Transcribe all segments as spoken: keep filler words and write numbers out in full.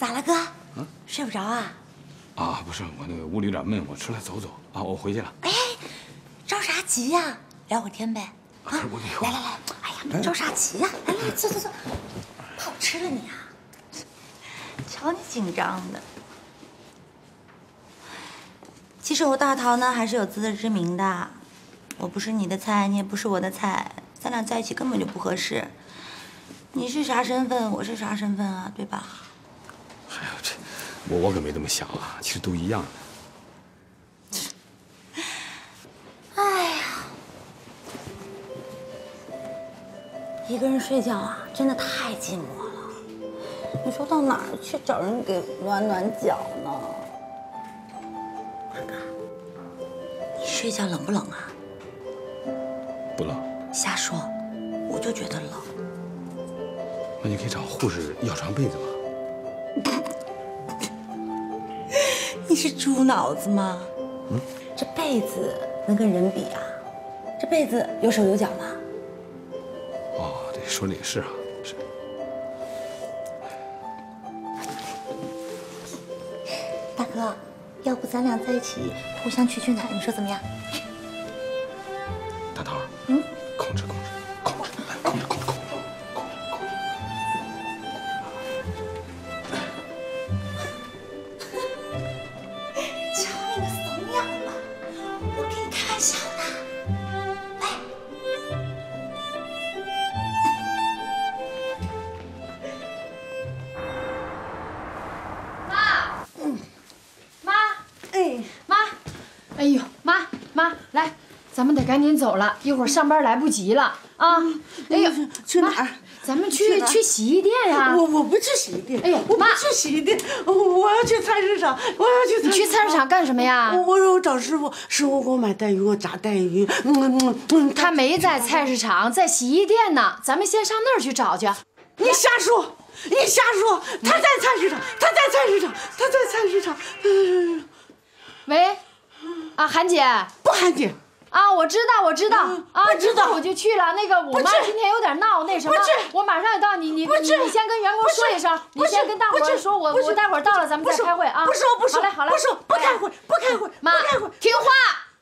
咋了，哥？嗯，睡不着啊？ 啊，不是，我那个屋里有点闷，我出来走走啊，我回去了。 哎，着啥急呀？聊会儿天呗。啊，来来来，哎呀，着啥急呀？来来，坐坐坐，怕我吃了你啊？瞧你紧张的。其实我大桃呢还是有自知之明的，我不是你的菜，你也不是我的菜，咱俩在一起根本就不合适。你是啥身份，我是啥身份啊，对吧？ 哎呦，这我我可没这么想啊，其实都一样的。 哎呀，一个人睡觉啊，真的太寂寞了。你说到哪儿去找人给暖暖脚呢？二哥，你睡觉冷不冷啊？ 不冷。 瞎说，我就觉得冷。 那你可以找护士要床被子嘛。 你是猪脑子吗？嗯，这被子能跟人比啊？这被子有手有脚吗？ 哦，对，说的也是啊，是。 大哥，要不咱俩在一起互相取取暖，你说怎么样？ 大桃，嗯，控制控制控制，来控制控制控制。 哎呦，妈妈，来，咱们得赶紧走了，一会儿上班来不及了啊！哎呦， 去哪儿？ 咱们去去洗衣店呀！ 我我不去洗衣店。 哎呀， 我不去洗衣店，我要去菜市场，我要去。 你去菜市场干什么呀？ 我我说我找师傅，师傅给我买带鱼，给我炸带鱼。嗯嗯嗯。 他没在菜市场，在洗衣店呢。咱们先上那儿去找去。 你瞎说！你瞎说！他在菜市场，他在菜市场，他在菜市场。嗯。 喂。啊，韩姐， 不韩姐， 啊，我知道，我知道， 嗯、 啊， 知道， 我就去了。那个我妈今天有点闹，那什么，我马上就到。你你你你先跟员工说一声，你先跟大伙儿说，我我待会儿到了，咱们再开会啊。 不说不说， 好嘞好嘞， 不说不开会不开会， 妈，听话。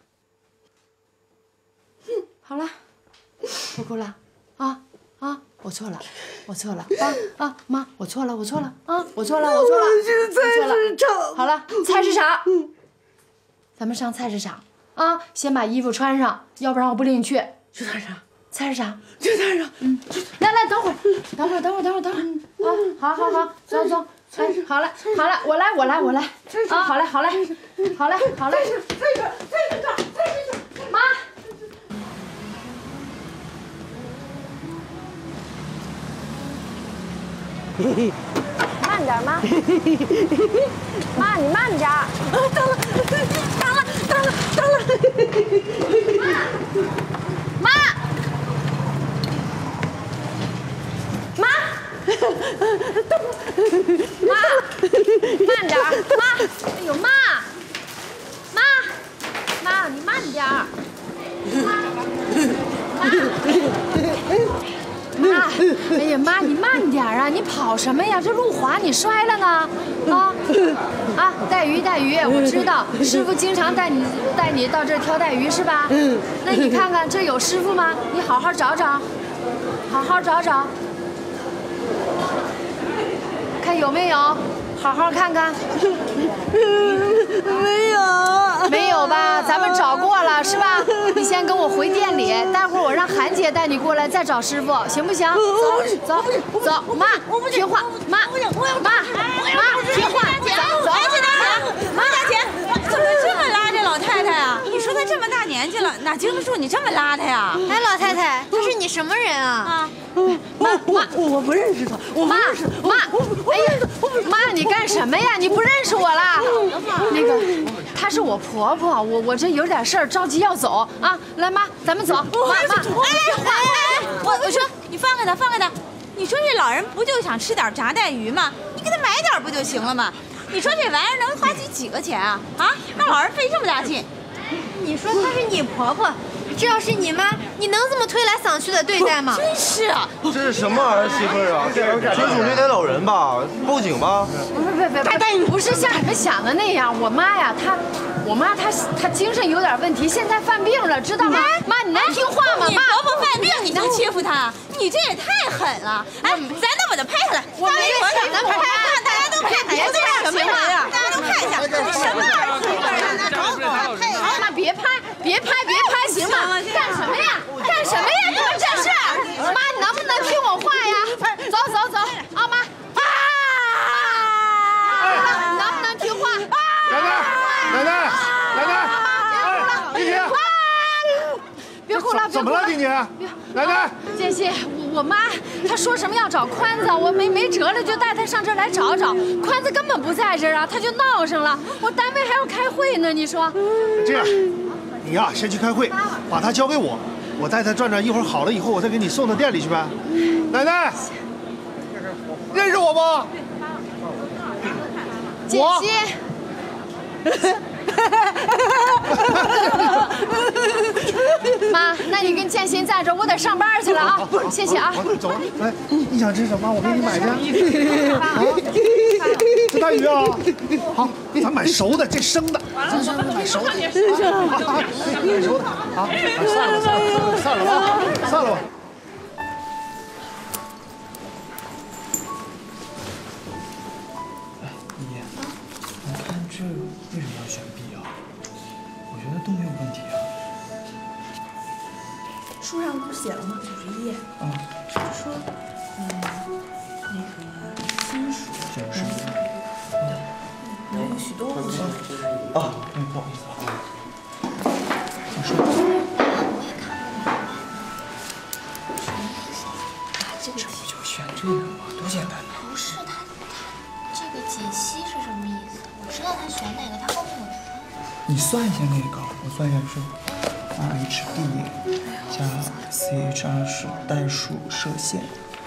好了，不哭了，啊啊，我错了，我错了，啊啊，妈，我错了，我错了，啊，我错了，我错了， 我去菜市场。 好了，菜市场。咱们上菜市场啊，先把衣服穿上，要不然我不领你去。 去菜市场， 菜市场， 去菜市场。 嗯，来来，等会儿，等会儿，等会儿，等会儿，等会儿。啊，好好好，走走。哎，好了好了，我来我来我来。啊，好嘞好嘞，好嘞好嘞。 菜市菜市场菜市场。 妈。 嘿嘿。 慢点，妈。妈，你慢点。啊， 到了，到了，到了，到了。 妈，妈，妈，慢点，妈。哎呦，妈，妈，妈，你慢点。妈，妈，哎呀，妈，你慢点啊！你跑什么呀？这路滑，你摔了呢？啊啊！带鱼，带鱼，我知道，师傅经常带你带你到这儿挑带鱼是吧？嗯。那你看看这有师傅吗？你好好找找，好好找找，看有没有，好好看看。 没有， 没有吧？咱们找过了是吧？你先跟我回店里，待会儿我让韩姐带你过来再找师傅，行不行？走走走，妈，听话，妈，妈，妈，听话，走走。 妈，大姐，怎么这么拉着老太太啊？你说她这么大年纪了，哪经得住你这么拉她呀？ 哎，老太太，她是你什么人啊？啊， 妈，我我不认识她，我不认识妈，哎呀，妈，你干什么呀？你不认识我啦？那个，她是我婆婆，我我这有点事儿，着急要走啊。来，妈，咱们走。妈妈， 哎哎哎，我我说你放开她，放开她。你说这老人不就想吃点炸带鱼吗？你给他买点不就行了吗？你说这玩意儿能花几几个钱啊？啊，让老人费这么大劲。 你说她是你婆婆， 这要是你妈，你能这么推来搡去的对待吗？ 真是啊！ 这是什么儿媳妇啊？纯属虐待老人吧？报警吧！ 不不不不，不是像你们想的那样。我妈呀，她，我妈她她精神有点问题，现在犯病了，知道吗？妈，你能听话吗？ 你婆婆犯病，你就欺负她，你这也太狠了！哎，咱都把她拍下来， 我没咱咱拍，大家都看，别这样行吗？大家都看一下，你什么儿媳妇啊？找找， 好妈，别拍，别拍，别拍，行吗？干什么呀？干什么呀？你们这是？妈，你能不能听我话呀？走走走，啊妈！啊！能不能听话？ 奶奶，奶奶，奶奶，哎，丽婷， 别哭了， 怎么了，丽婷？奶奶， 建新，我我妈她说什么要找宽子，我没没辙了，就带她上这儿来找找。宽子根本不在这儿啊，她就闹上了。我单位还要开会呢，你说？ 这样，你呀先去开会，把他交给我，我带他转转，一会儿好了以后，我再给你送到店里去呗。奶奶，认识我不？ 建新。妈，那你跟建新在这，我得上班去了啊！谢谢啊。 走，来，你想吃什么？我给你买去。啊，这大鱼啊，好，咱买熟的，这生的，行行，买熟的，买熟的啊！散了，散了，散了吧，散了吧。 爷，你看这为什么要选 B 啊？我觉得都没有问题啊。 书上不是写了吗？九十一。 啊。 就说，嗯，那个金属。 九十一。 嗯，能有许多物质。 啊，嗯，不好意思啊。你说。 我也看过。什么意思？ 这不就选这个吗？多简单呐！ 不是他，他这个解析是什么意思？我知道他选哪个，他后面有。 你算一下那个，我算一下是 R H D 加 C H R 是代数射线。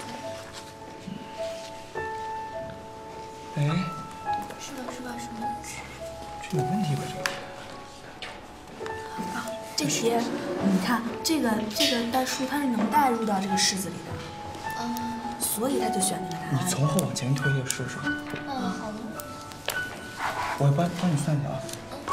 哎， 是吧是吧是吧？ 这有问题吧这个？ 啊，这题你看这个这个代数它是能代入到这个式子里的， 嗯， 所以他就选那个答案。 你从后往前推也试试。 嗯，好的。 我帮帮你算一下啊。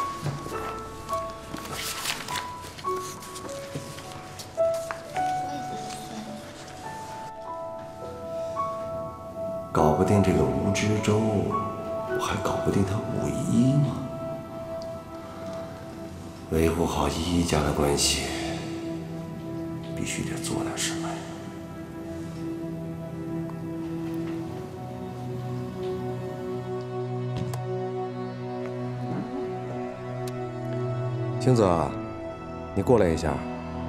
搞不定这个吴知舟，我还搞不定他武一吗？维护好依依家的关系，必须得做点什么呀。青泽，你过来一下。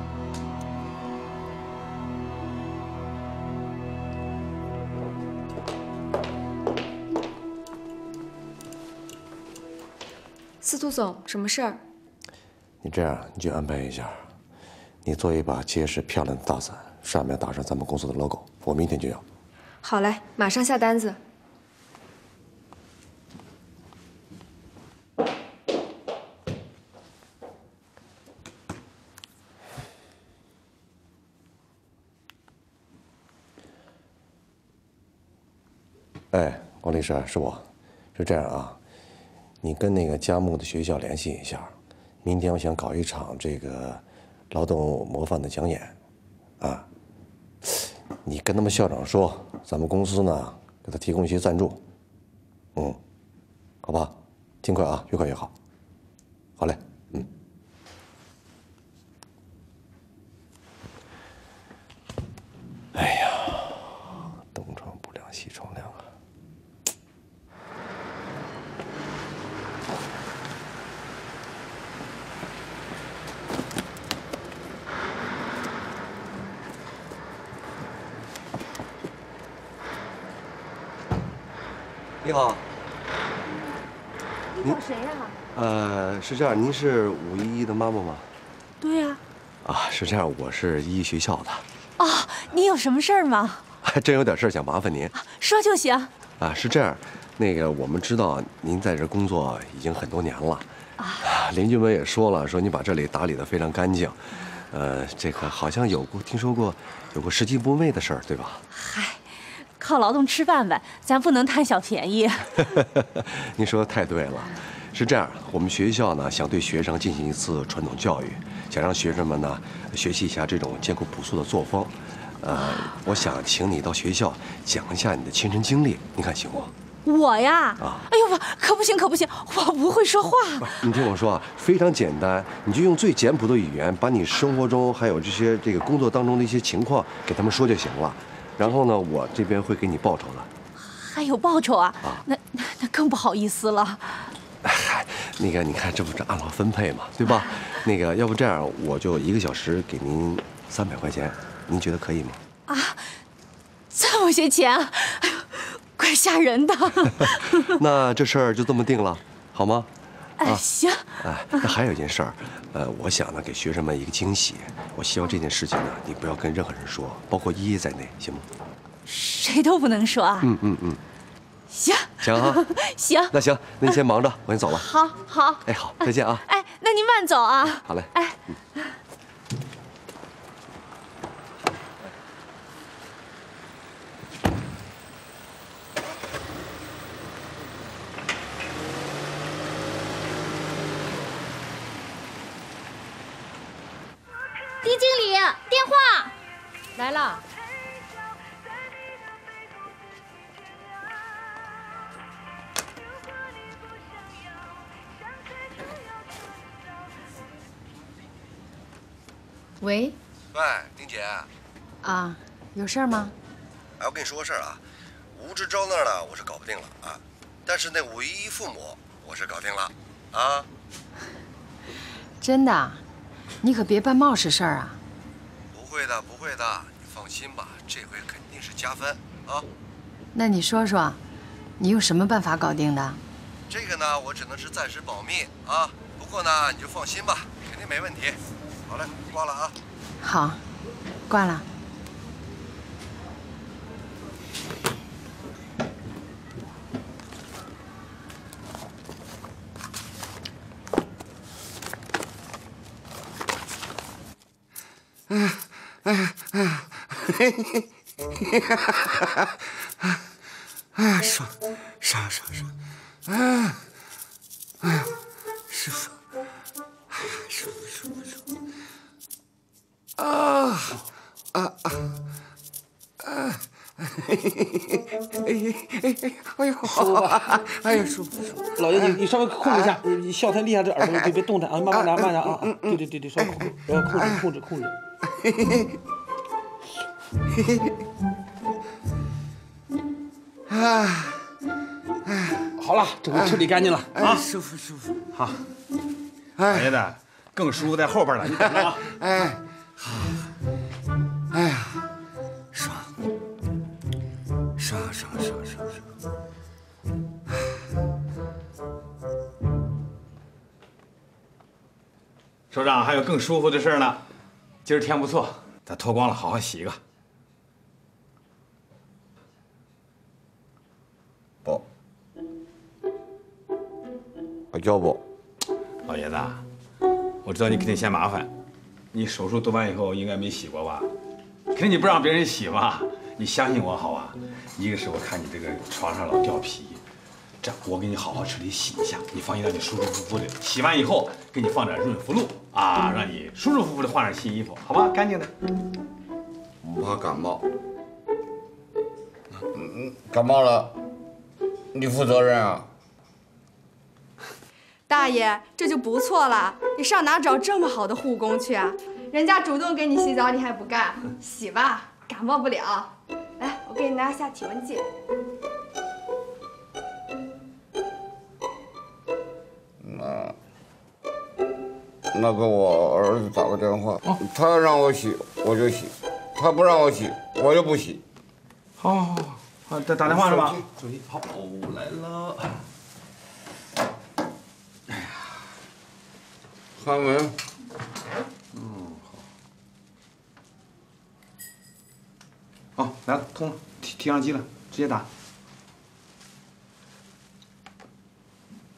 司徒总，什么事儿？ 你这样，你就安排一下，你做一把结实漂亮的大伞，上面打上咱们公司的 logo， 我明天就要。 好嘞，马上下单子。 哎，王律师，是我，是这样啊，你跟那个佳木的学校联系一下，明天我想搞一场这个劳动模范的讲演，啊，你跟他们校长说，咱们公司呢给他提供一些赞助，嗯，好吧，尽快啊，越快越好。好嘞，嗯。哎呀，东窗不亮西窗亮啊！你好， 你找谁呀？ 呃，是这样，您是武依依的妈妈吗？ 对呀。 啊，是这样，我是依依学校的。 哦，你有什么事儿吗？ 还真有点事想麻烦您。 说就行。 啊，是这样，那个我们知道您在这工作已经很多年了，啊，邻居们也说了，说你把这里打理得非常干净， 呃，这个好像有过听说过，有过拾金不昧的事儿，对吧？ 嗨，靠劳动吃饭呗，咱不能贪小便宜。 您说的太对了。是这样，我们学校呢想对学生进行一次传统教育，想让学生们呢学习一下这种艰苦朴素的作风。呃，我想请你到学校讲一下你的亲身经历，你看行吗？ 我呀， 啊， 哎呦不，可不行可不行，我不会说话。 你听我说啊，非常简单，你就用最简朴的语言，把你生活中还有这些这个工作当中的一些情况给他们说就行了。然后呢，我这边会给你报酬的。 还有报酬啊？ 啊， 那那那更不好意思了。 嗨，那个你看，这不是按劳分配嘛，对吧？那个，要不这样，我就一个小时给您三百块钱，您觉得可以吗？ 啊，这么些钱，哎呦，怪吓人的。 那这事儿就这么定了，好吗？ 哎，行。 哎，那还有一件事儿，呃，我想呢给学生们一个惊喜，我希望这件事情呢你不要跟任何人说，包括依依在内，行吗？ 谁都不能说啊。 嗯嗯嗯。 行。 行啊。 行。 那行，那你先忙着，我先走了。 好，好。 哎，好，再见啊。 哎，那您慢走啊。 好嘞。 哎。 嗯狄经理，电话来了。喂。 喂，丁姐。 啊，有事儿吗？ 哎，我跟你说个事儿啊，吴志钊那儿呢，我是搞不定了啊，但是那吴依依父母，我是搞定了，啊。 真的？你可别办冒失事儿啊！ 不会的，不会的，你放心吧，这回肯定是加分啊。 那你说说，你用什么办法搞定的？ 这个呢，我只能是暂时保密啊。不过呢，你就放心吧，肯定没问题。好嘞，挂了啊。 好，挂了。 哎哎哎，嘿嘿嘿哈哈哈哈！哎，爽爽爽爽！哎，哎呀，舒服！哎呀，舒服舒服舒服！啊啊啊！啊！嘿嘿嘿嘿嘿嘿！哎呦，舒服吧？哎呀，舒服舒服！ 老爷，你你稍微控制一下，你笑太厉害，这耳朵别别动弹啊，慢慢来，慢点啊！对对对对，稍微控制，要控制控制控制。嘿嘿嘿，嘿嘿嘿，啊，哎，好了，这回彻底干净了啊， 舒服舒服。 好，老爷子更舒服在后边了，你等着啊。 哎，好，哎呀，爽，爽爽爽爽爽。 首长还有更舒服的事呢。今儿天不错，咱脱光了，好好洗一个。 不，我要不。 老爷子，我知道你肯定嫌麻烦，你手术做完以后应该没洗过吧？肯定你不让别人洗吧？你相信我好吧？一个是我看你这个床上老掉皮，这样我给你好好彻底洗一下，你放心，让你舒舒服服的。洗完以后给你放点润肤露。啊，让你舒舒服服的换上新衣服，好吧？干净的。 我怕感冒。嗯，感冒了，你负责任啊。 大爷，这就不错了，你上哪找这么好的护工去啊？人家主动给你洗澡，你还不干？洗吧，感冒不了。来，我给你拿下体温计。 那。那给我儿子打个电话，他要让我洗我就洗，他不让我洗我就不洗。 好，好，好，好，打打电话是吧？ 手机，好，我来了。哎呀，韩文， 嗯，好，好，来了，通了，提提上机了，直接打。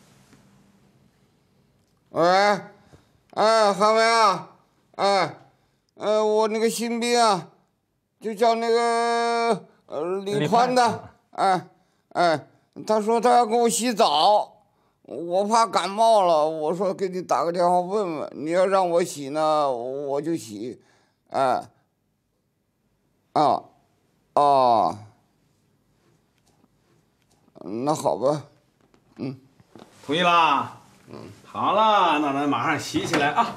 喂。哎，韩文啊，哎， 呃，我那个新兵啊，就叫那个呃李宽的，哎哎，他说他要给我洗澡，我怕感冒了，我说给你打个电话问问，你要让我洗呢，我就洗，哎，啊，啊，那好吧，嗯， 同意啦，嗯，好了，那咱马上洗起来啊。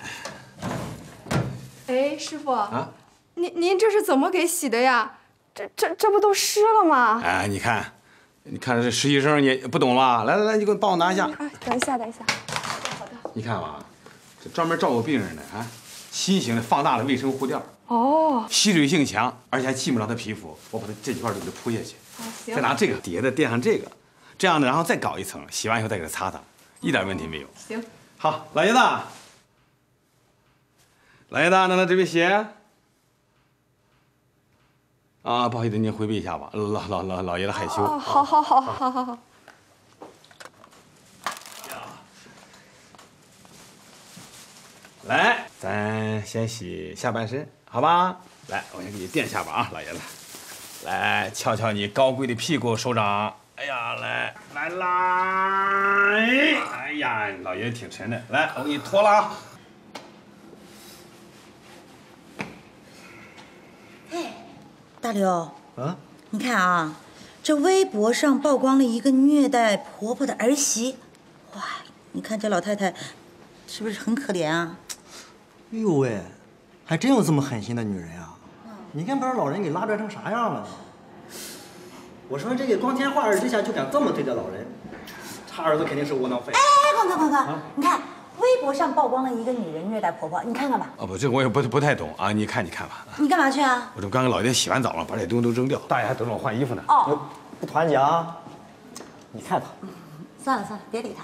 哎，师傅啊， 您您这是怎么给洗的呀？这这这不都湿了吗？ 哎，你看，你看这实习生你不懂吧？来来来，你给我帮我拿一下。 哎，等一下，等一下。好的。 你看吧，这专门照顾病人的啊，新型的放大的卫生护垫。 哦。 吸水性强，而且还浸不着他皮肤。我把它这几块都给它铺下去， 行。 再拿这个底下再垫上这个，这样呢，然后再搞一层，洗完以后再给它擦擦，一点问题没有。 行。 好，老爷子。老爷子，那咱这边鞋。啊，不好意思，您回避一下吧，老老老老爷子害羞。 哦，好好好好好好。 来，咱先洗下半身，好吧？来，我先给你垫下巴啊，老爷子。来，瞧瞧你高贵的屁股，手掌。哎呀，来来啦！哎呀，老爷子挺沉的。来，我给你脱了啊。 大刘，啊，你看啊，这微博上曝光了一个虐待婆婆的儿媳，哇，你看这老太太，是不是很可怜啊？ 哎呦喂，还真有这么狠心的女人呀！你看把老人给拉拽成啥样了呢？我说这个光天化日之下就敢这么对待老人，他儿子肯定是窝囊废。 哎，光哥光哥，啊、你看。微博上曝光了一个女人虐待婆婆，你看看吧。 哦不，这个我也不不太懂啊，你看你看吧。 你干嘛去啊？ 我这刚给老爷子洗完澡了，把这东西都扔掉。大爷还等着我换衣服呢。 哦， 不团结啊！你看他。 嗯，算了算了，别理他。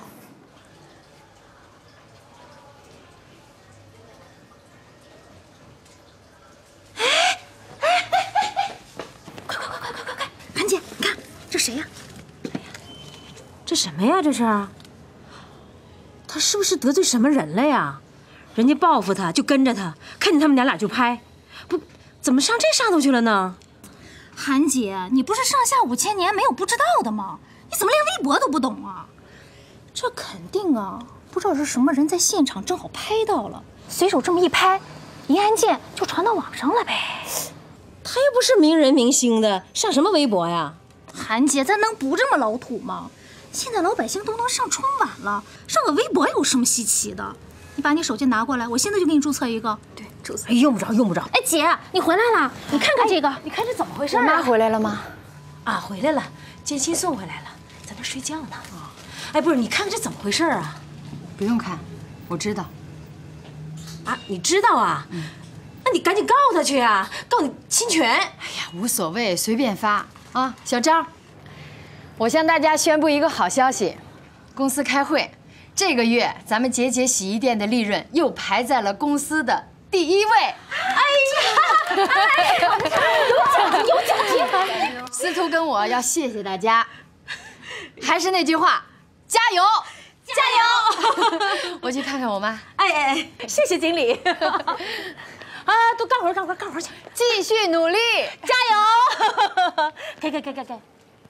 哎哎哎哎！快快快快快快快！韩姐，你看这谁呀？ 哎呀，这什么呀？这是？他是不是得罪什么人了呀？人家报复他，就跟着他，看见他们娘俩就拍，不，怎么上这上头去了呢？ 韩姐，你不是上下五千年没有不知道的吗？你怎么连微博都不懂啊？这肯定啊，不知道是什么人在现场正好拍到了，随手这么一拍，一按键就传到网上了呗。 他又不是名人明星的，上什么微博呀？ 韩姐，咱能不这么老土吗？现在老百姓都能上春晚了，上个微博有什么稀奇的？你把你手机拿过来，我现在就给你注册一个。对，注册。 哎，用不着，用不着。 哎，姐，你回来了，你看看这个，你看这怎么回事？ 我妈回来了吗？ 啊，回来了，建新送回来了，在那睡觉呢。啊，哎，不是，你看看这怎么回事啊？ 不用看，我知道。 啊，你知道啊？嗯。那你赶紧告他去啊，告你侵权。哎呀，无所谓，随便发啊，小张。我向大家宣布一个好消息，公司开会，这个月咱们节节洗衣店的利润又排在了公司的第一位。哎呀，有奖金，有奖金！司徒跟我要谢谢大家，还是那句话，加油，加油！我去看看我妈。 哎哎哎，谢谢经理。啊，都干活干活干活去， 继续努力， 加油！给给给给给。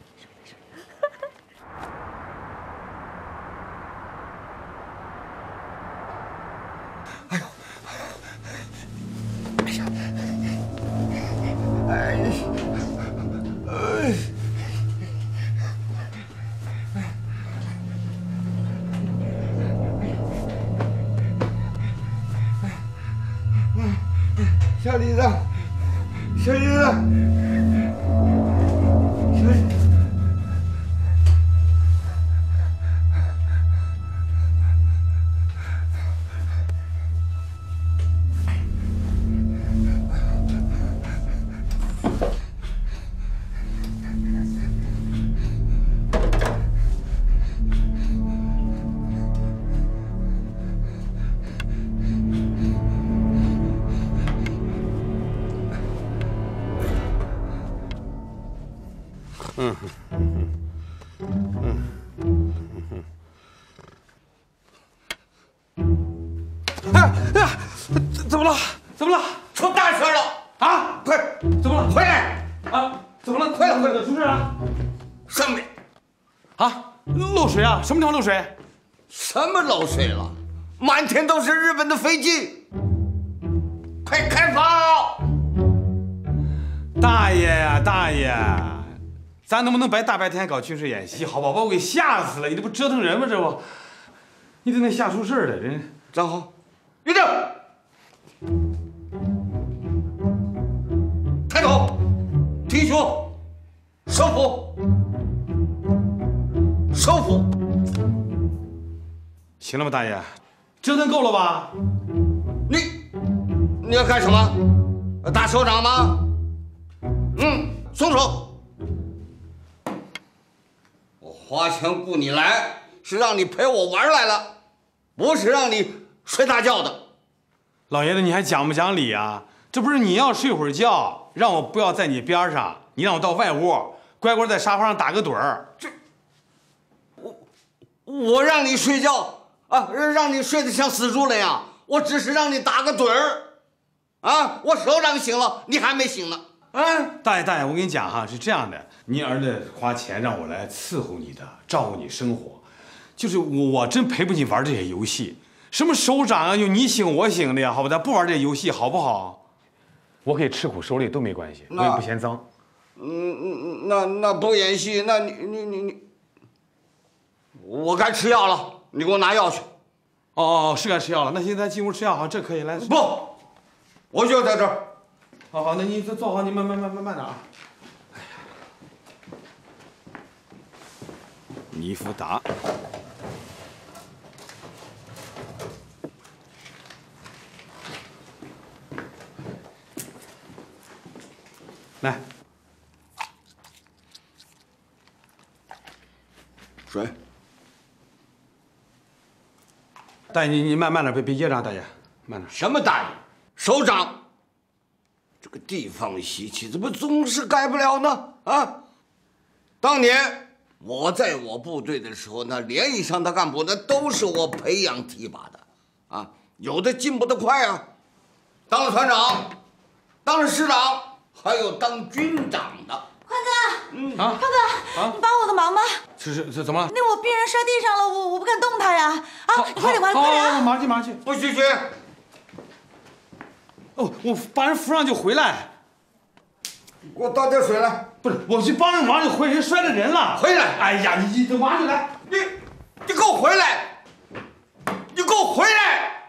哎呦，哎呀，哎，哎，小李子，小李子，小李。嗯嗯嗯嗯嗯。哎哎，怎么了？怎么了？ 出大事了啊！快， 怎么了？ 回来啊！怎么了？ 快了，快了！出事了？ 上面啊，漏水啊！什么地方漏水？ 什么漏水了？满天都是日本的飞机！快开炮！ 大爷呀，大爷，咱能不能白大白天搞军事演习？好吧，把我给吓死了！你这不折腾人吗？这不，你这能吓出事儿来，人站好，立正，抬头，挺胸，收腹，收腹。 行了吧，大爷，折腾够了吧？ 你你要干什么？打手掌吗？嗯，松手。我花钱雇你来，是让你陪我玩来了，不是让你睡大觉的。 老爷子，你还讲不讲理啊？这不是你要睡会儿觉，让我不要在你边上，你让我到外屋，乖乖在沙发上打个盹儿。这， 我我让你睡觉啊，让你睡得像死猪那样。我只是让你打个盹儿，啊，我手掌醒了，你还没醒呢。 嗯，大爷大爷，我跟你讲哈，是这样的，你儿子花钱让我来伺候你的，照顾你生活，就是我我真陪不你玩这些游戏，什么手掌啊，有你醒我醒的呀，好吧，咱不玩这些游戏好不好？我可以吃苦受累都没关系，我也不嫌脏。 嗯嗯，那那不演戏，那你你你你，我该吃药了，你给我拿药去。 哦哦，是该吃药了，那行，咱进屋吃药，好，这可以来。 不，我就在这儿。 好好，那你坐好，你慢慢慢慢慢点啊。哎呀，尼福达，来， 水。 大爷，你你慢慢点，别别噎着，大爷，慢点。 什么大爷？首长。这个地方的习气怎么总是改不了呢？啊！当年我在我部队的时候，那连以上的干部那都是我培养提拔的，啊，有的进步的快啊，当了团长，当了师长，还有当军长的。 宽哥， 嗯啊， 宽哥，啊、你帮我个忙吧。 是是是，怎么了？ 那我病人摔地上了，我我不敢动他呀！啊，你快点，快点，快点啊！ 马上去，马上去， 不许去！ 哦，我把人扶上就回来。 给我倒点水来。 不是，我去帮人忙就回来，人摔了人了。 回来！ 哎呀，你你马上就来。 你你给我回来！你给我回来！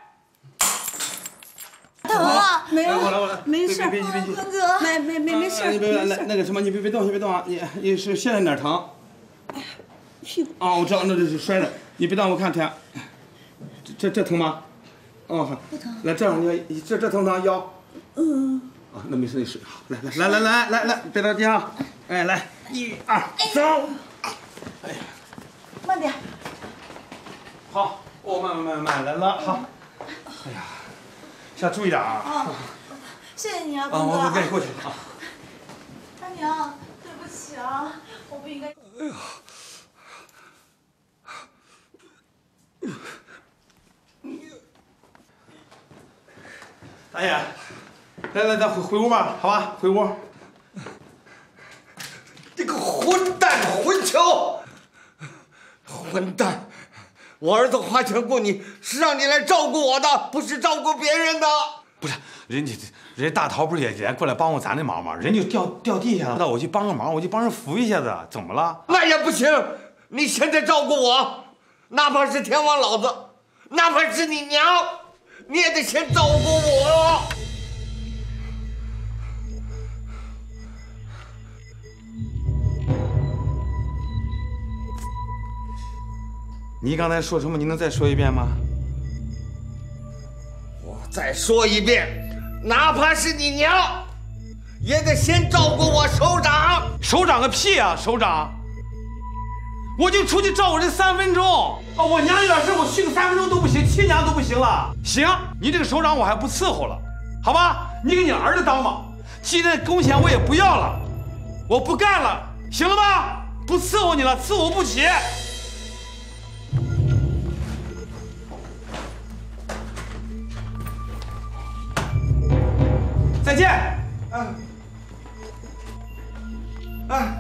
疼啊！ 没有， 我来我来， 没事。 别急别急， 宽哥， 没没没没事。 你别别那个什么，你别别动，你别动啊！你你是现在哪儿疼？ 屁股。 啊，我知道，那这是摔的。你别动，我看看。这这这疼吗？哦，好， 不疼。 来，这样你这这疼不疼腰？ 嗯。 啊，那没事没事。好，来来来来来来来，别着急啊！哎，来，一二走。哎呀， 慢点。 好，哦，慢慢慢慢来了，好。哎呀，下注意点啊。 哦，谢谢你啊， 啊， 宽哥。 我我跟你过去啊。 大娘，对不起啊，我不应该。哎呀。 大爷，来来，咱回回屋吧，好吧，回屋。 这个混蛋混球，混蛋！我儿子花钱雇你，是让你来照顾我的，不是照顾别人的。 不是，人家人家大桃不是也也过来帮过咱的忙吗？人就掉掉地下了，那我去帮个忙，我就帮人扶一下子，怎么了？ 那也不行，你现在照顾我，哪怕是天王老子，哪怕是你娘。你也得先照顾我。 你刚才说什么？你能再说一遍吗？ 我再说一遍，哪怕是你娘，也得先照顾我首长。 首长个屁啊！首长，我就出去照顾人三分钟。哦，我娘有点事，我去个三分钟都不行，亲娘都不行了。行，你这个首长我还不伺候了，好吧？你给你儿子当吧，今天工钱我也不要了，我不干了，行了吧？不伺候你了，伺候不起。 再见。 嗯。啊。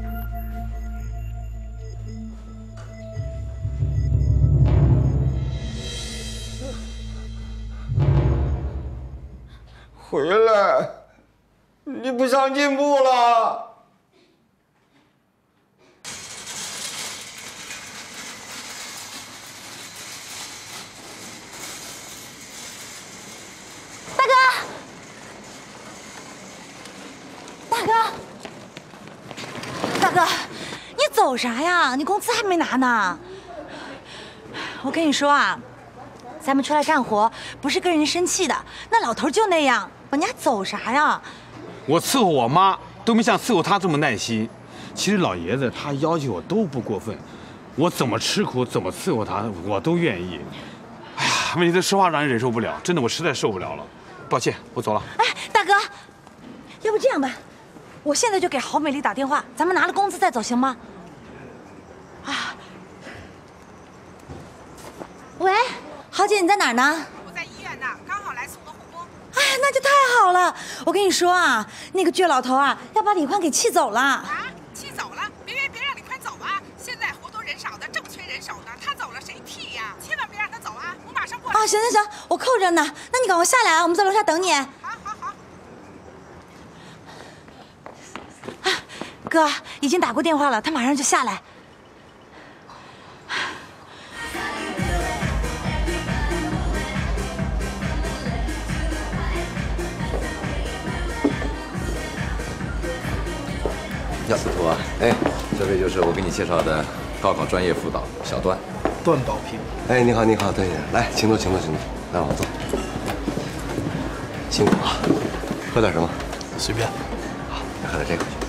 回来，你不想进步了。 大哥，大哥，你走啥呀？你工资还没拿呢。我跟你说啊，咱们出来干活不是跟人生气的，那老头就那样，你还走啥呀？ 我伺候我妈都没像伺候他这么耐心。其实老爷子他要求我都不过分，我怎么吃苦怎么伺候他，我都愿意。哎呀，问题是实话让人忍受不了，真的我实在受不了了。抱歉，我走了。 哎，大哥，要不这样吧？ 我现在就给郝美丽打电话，咱们拿了工资再走，行吗？啊，喂，郝姐，你在哪儿呢？ 我在医院呢，刚好来送的护工。 哎呀，那就太好了！我跟你说啊，那个倔老头啊，要把李宽给气走了。 啊，气走了？别别别让李宽走啊！现在活多人少的，正缺人手呢，他走了谁替呀？千万别让他走啊！我马上过来。 啊，行行行，我扣着呢。那你赶快下来啊，我们在楼下等你。 哥已经打过电话了，他马上就下来。 呀，司徒啊，哎，这位就是我给你介绍的高考专业辅导小段， 段宝平。 哎，你好，你好，段姐，来，请坐，请坐，请坐，来往坐。辛苦啊，喝点什么？ 随便。 好，再喝点这个去。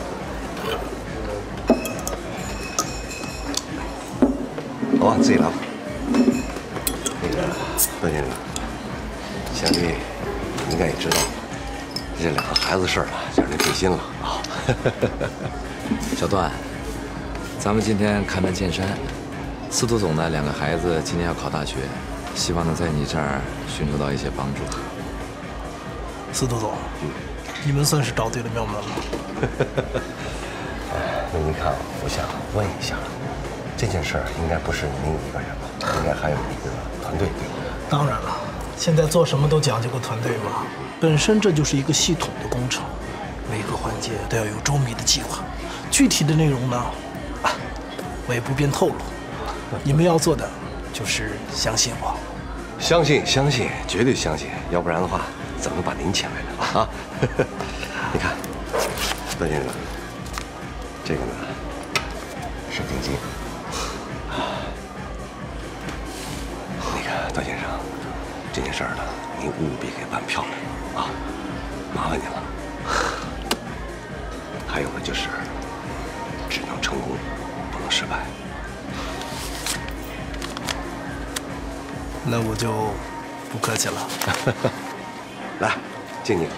好吧，自己来吧。那个段先生，想必你应该也知道，这两个孩子事儿啊，让人费心了啊。 小段，咱们今天开门见山，司徒总的两个孩子今年要考大学，希望能在你这儿寻求到一些帮助。 司徒总，嗯，你们算是找对了庙门了。 那您看，我想问一下。 这件事儿应该不是您一个人吧？应该还有一个团队，对吧？ 当然了，现在做什么都讲究个团队嘛。本身这就是一个系统的工程，每个环节都要有周密的计划。具体的内容呢，啊，我也不便透露。你们要做的就是相信我， 相信，相信，绝对相信。要不然的话，怎么把您请来的啊？你看，段先生，这个呢是定金。 段先生，这件事儿呢，您务必给办漂亮啊！麻烦您了。还有呢，就是只能成功，不能失败。 那我就不客气了。 来，敬你。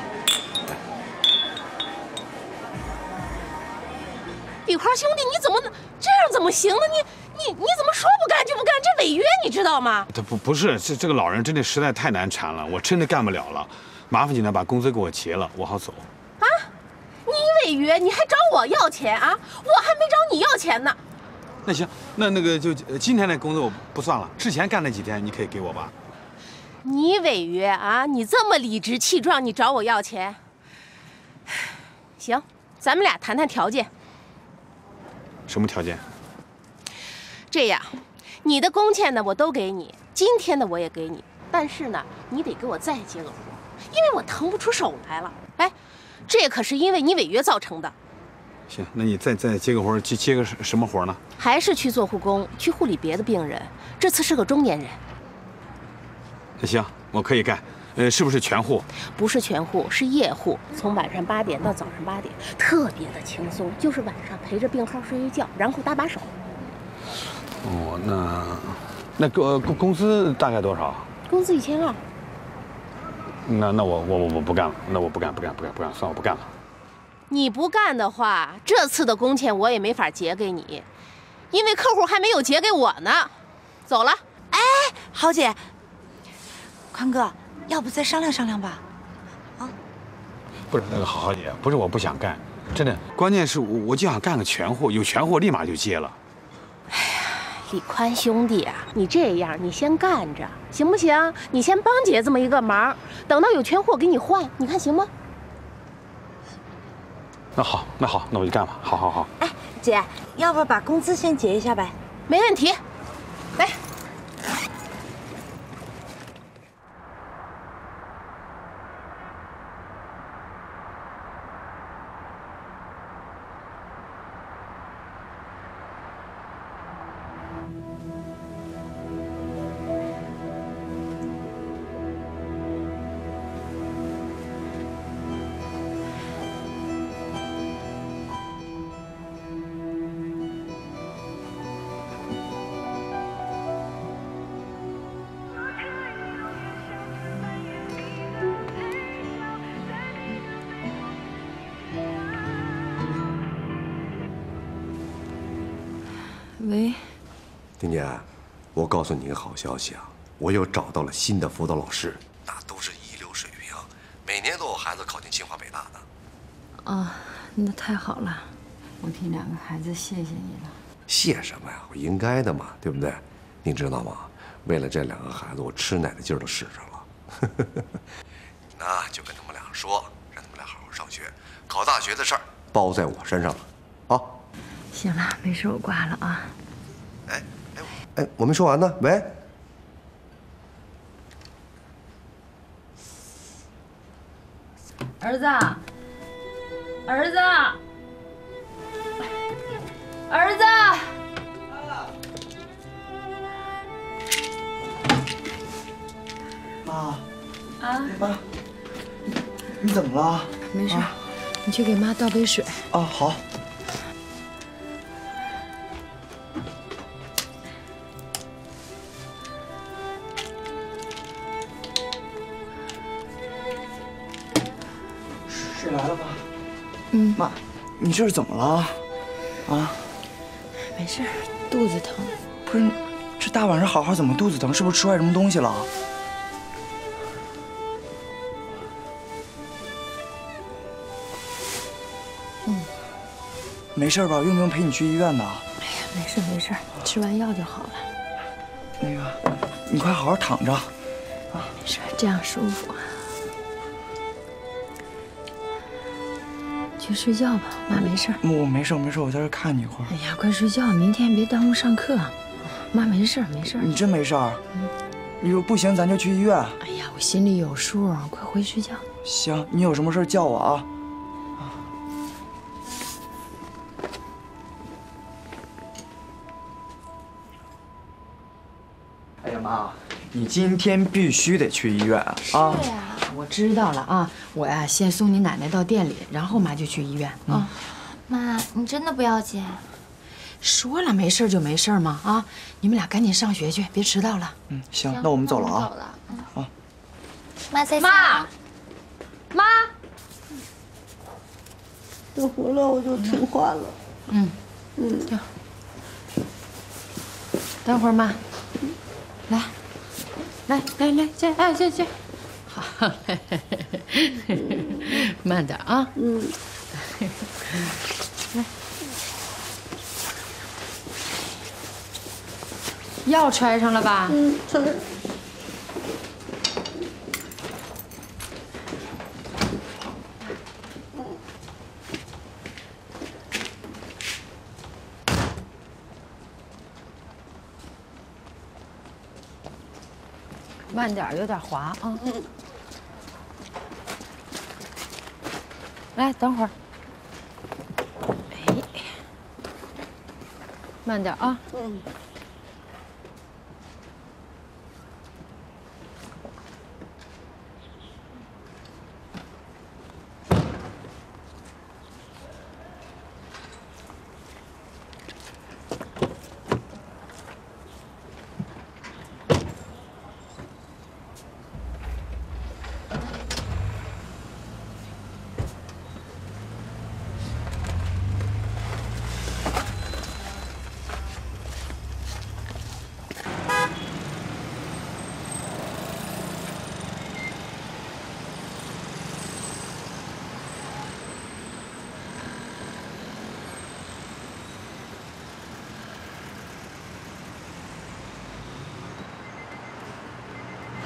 李宽兄弟，你怎么这样怎么行呢？你。 你你怎么说不干就不干？这违约，你知道吗？ 他不不是这这个老人真的实在太难缠了，我真的干不了了。麻烦你呢，把工资给我结了，我好走。 啊，你违约，你还找我要钱啊？我还没找你要钱呢。 那行，那那个就今天的工资我不算了，之前干那几天你可以给我吧。 你违约啊？你这么理直气壮，你找我要钱？行，咱们俩谈谈条件。 什么条件？ 这样，你的工钱呢我都给你，今天的我也给你，但是呢，你得给我再接个活，因为我腾不出手来了。哎，这可是因为你违约造成的。 行，那你再再接个活，接接个什么活呢？ 还是去做护工，去护理别的病人。这次是个中年人。 那行，我可以干。呃，是不是全护？ 不是全护，是夜护，从晚上八点到早上八点，特别的轻松，就是晚上陪着病号睡睡觉，然后搭把手。 哦，那那个工工资大概多少？ 工资一千二。 那那我我我我不干了，那我不干不干不干不干，算我不干了。 你不干的话，这次的工钱我也没法结给你，因为客户还没有结给我呢。走了。 哎，郝姐，宽哥，要不再商量商量吧？啊？ 不是那个好好姐，不是我不想干，真的，关键是我我就想干个全货，有全货立马就接了。 哎呀，李宽兄弟啊，你这样，你先干着行不行？你先帮姐这么一个忙，等到有全货给你换，你看行吗？ 那好，那好，那我就干吧。好好好。 哎，姐，要不把工资先结一下呗？ 没问题，来。 喂，丁姐，我告诉你一个好消息啊，我又找到了新的辅导老师，那都是一流水平，每年都有孩子考进清华北大的。 哦，那太好了，我替两个孩子谢谢你了。 谢什么呀？我应该的嘛，对不对？你知道吗？为了这两个孩子，我吃奶的劲儿都使上了。那就跟他们俩说，让他们俩好好上学，考大学的事儿包在我身上了。啊， 行了，没事，我挂了啊。 哎哎哎，我没说完呢，喂。 儿子，儿子，儿子。 妈， 啊， 妈，你怎么了？ 没事，你去给妈倒杯水。 啊，好。水来了吧？ 嗯。 妈，你这是怎么了？啊？ 没事，肚子疼。 不是，这大晚上好好怎么肚子疼？是不是吃坏什么东西了？ 嗯。 没事吧？用不用陪你去医院呢？ 哎呀，没事没事，吃完药就好了。 那个，你快好好躺着。啊， 没事，这样舒服。去睡觉吧，妈没事。 我没事没事，我在这看你一会儿。 哎呀，快睡觉，明天别耽误上课。妈没事没事。 你真没事？嗯。你说不行，咱就去医院。 哎呀，我心里有数，快回睡觉。 行，你有什么事叫我啊。哎呀妈，你今天必须得去医院啊！ 是呀，我知道了啊。我呀，先送你奶奶到店里，然后妈就去医院啊。 妈，你真的不要紧？ 说了没事就没事嘛啊！你们俩赶紧上学去，别迟到了。 嗯，行，那我们走了啊。 走了。 啊， 妈再见。 妈，妈， 等回来我就听话了。 嗯嗯。 等会儿妈。来，来来来，这哎这这，好，慢点啊。嗯。来，药揣上了吧？ 嗯，揣。 慢点，有点滑啊。嗯。来，等会儿。哎，慢点啊。嗯。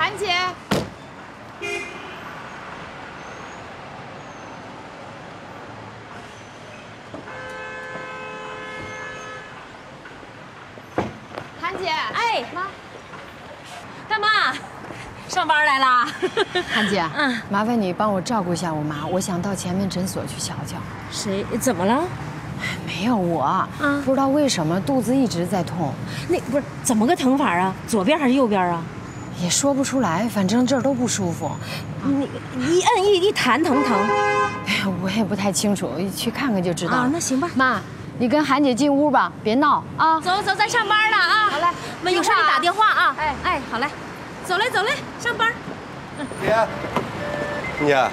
韩姐。韩姐， 哎， 妈， 干嘛？上班来啦？ 韩姐，嗯，麻烦你帮我照顾一下我妈，我想到前面诊所去瞧瞧。 谁？怎么了？ 没有我，啊，不知道为什么肚子一直在痛。 那不是怎么个疼法啊？左边还是右边啊？ 也说不出来，反正这儿都不舒服。 你一摁一一弹疼疼。 哎呀，我也不太清楚，去看看就知道了。 啊，那行吧。 妈，你跟韩姐进屋吧，别闹啊。 走走，咱上班了啊。 好嘞， 妈，有事你打电话啊。哎哎，好嘞，走嘞走嘞，上班。 嗯。姐，姐，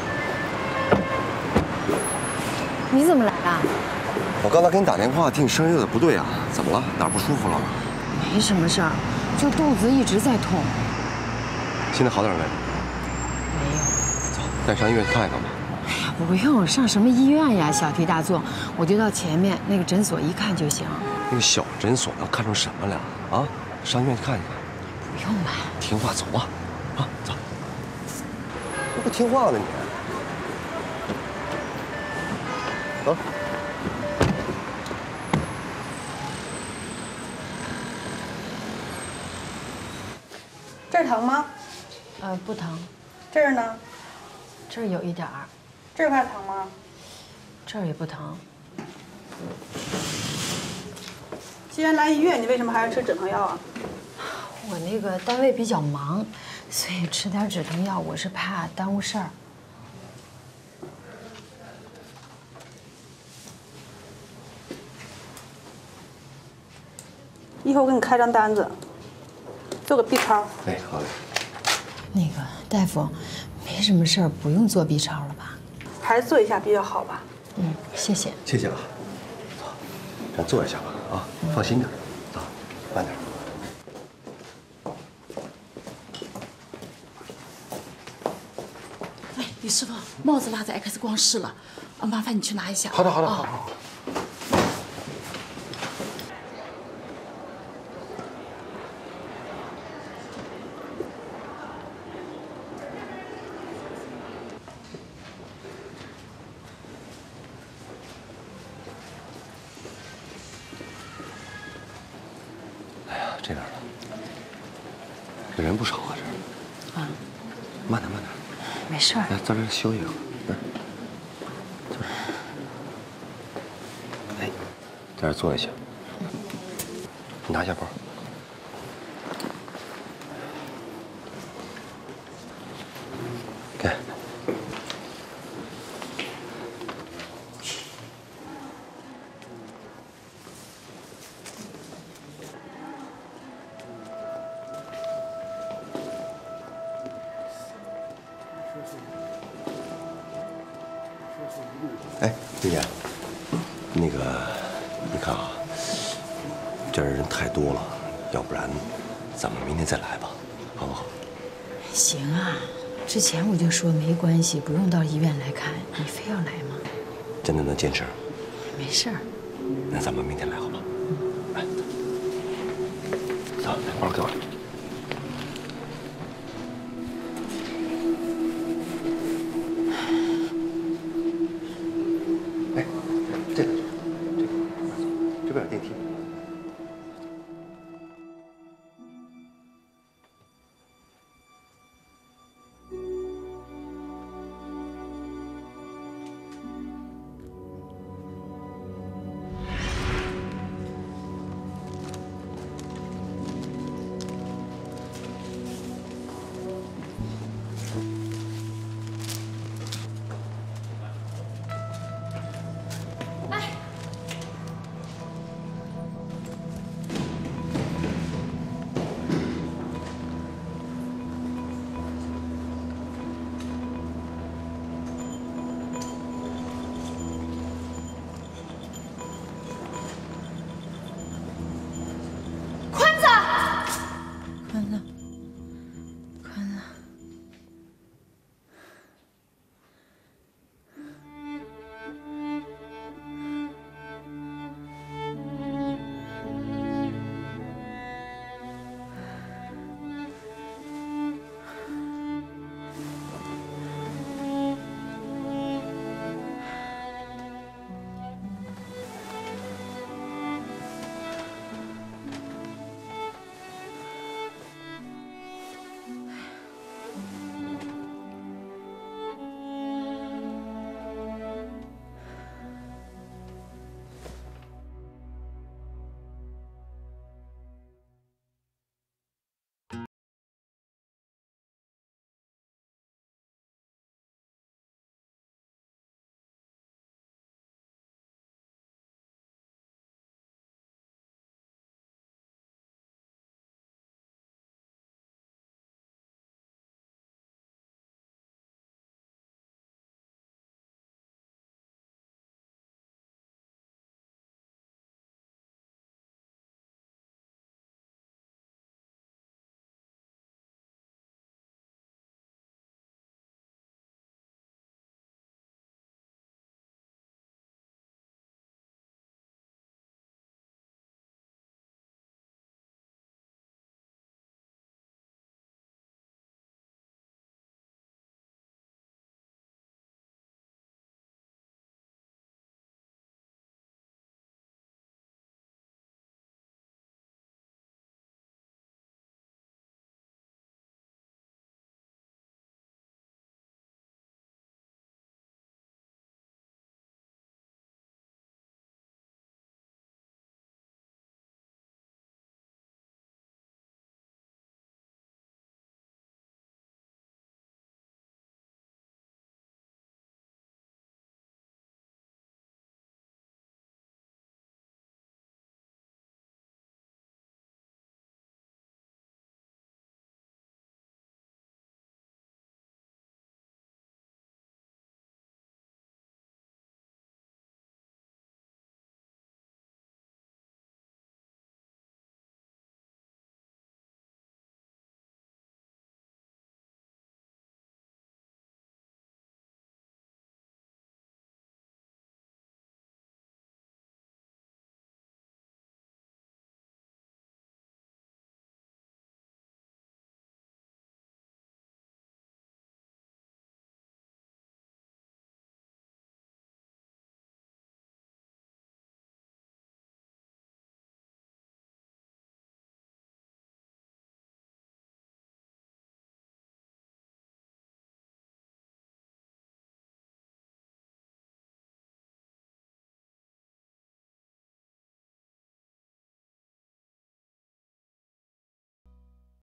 你怎么来了？ 我刚才给你打电话，听你声音有点不对啊，怎么了？哪儿不舒服了？ 没什么事儿，就肚子一直在痛。 现在好点没？ 没有。 走，带上医院去看一看吧。 哎呀，不用，上什么医院呀？小题大做，我就到前面那个诊所一看就行。 那个小诊所能看出什么来啊？上医院去看一看。 不用了， 听话走啊！啊，走。这不听话呢你？走。 这儿疼吗？ 呃，不疼。 这儿呢？ 这儿有一点儿。 这块疼吗？ 这儿也不疼。 既然来医院，你为什么还要吃止疼药啊？ 我那个单位比较忙，所以吃点止疼药，我是怕耽误事儿。 一会儿我给你开张单子，做个 B 超。 哎，好嘞。 那个大夫，没什么事儿，不用做 B 超了吧？ 还是做一下比较好吧。 嗯，谢谢。 谢谢啊。走，咱坐一下吧，啊，放心点。走，慢点。 哎，李师傅，帽子落在 X 光室了，啊，麻烦你去拿一下。 好的，好的，好好。这边呢，这人不少啊，这。啊。慢点，慢点。 没事儿。 来，在这儿休息会儿。来，坐这儿。哎，在这儿坐一下。你拿一下包。给。哎，丽姐，那个，你看啊，这儿人太多了，要不然咱们明天再来吧，好不好？ 行啊，之前我就说没关系，不用到医院来看，你非要来吗？ 真的能坚持？ 没事儿。 那咱们明天来好吧？来，走，把包给我。哎，这个，这个，这边有电梯。